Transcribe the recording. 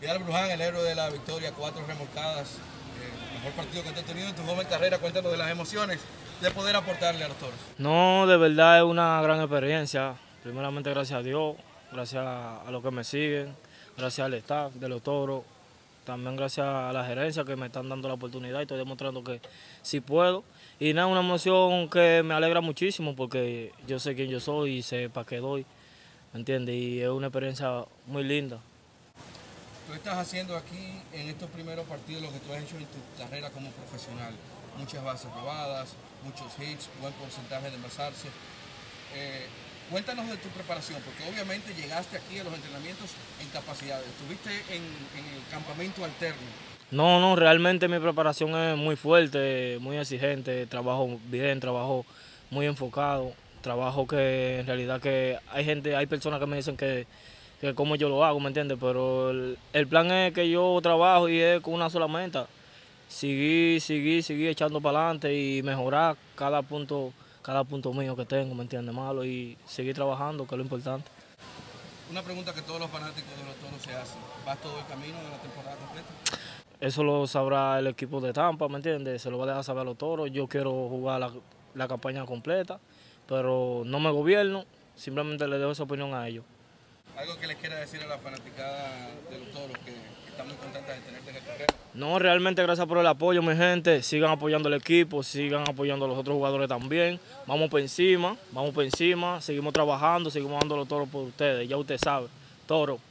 Vidal Bruján, el héroe de la victoria, 4 remolcadas, mejor partido que te has tenido en tu joven carrera. Cuéntanos de las emociones de poder aportarle a los toros. No, de verdad es una gran experiencia. Primeramente gracias a Dios, gracias a los que me siguen, gracias al staff de los toros, también gracias a la gerencia que me están dando la oportunidad y estoy demostrando que sí puedo. Y nada, una emoción que me alegra muchísimo porque yo sé quién yo soy y sé para qué doy, ¿me entiendes? Y es una experiencia muy linda. Tú estás haciendo aquí en estos primeros partidos lo que tú has hecho en tu carrera como profesional. Muchas bases robadas, muchos hits, buen porcentaje de envasarse. Cuéntanos de tu preparación, porque obviamente llegaste aquí a los entrenamientos en capacidades. Estuviste en el campamento alterno. No, realmente mi preparación es muy fuerte, muy exigente, trabajo bien, trabajo muy enfocado, trabajo que en realidad que hay personas que me dicen que cómo yo lo hago, ¿me entiendes? Pero el plan es que yo trabajo y es con una sola meta, seguir echando para adelante y mejorar cada punto mío que tengo, ¿me entiendes? Malo y seguir trabajando, que es lo importante. Una pregunta que todos los fanáticos de los toros se hacen. ¿Vas todo el camino de la temporada completa? Eso lo sabrá el equipo de Tampa, ¿me entiendes? Se lo va a dejar saber a los toros. Yo quiero jugar la campaña completa, pero no me gobierno, simplemente le dejo esa opinión a ellos. Algo que les quiera decir a la fanaticada de los toros que están muy contentas de tenerte en el carrera. No, realmente gracias por el apoyo, mi gente. Sigan apoyando al equipo, sigan apoyando a los otros jugadores también. Vamos por encima, seguimos trabajando, seguimos dando los toros por ustedes. Ya usted sabe, toro.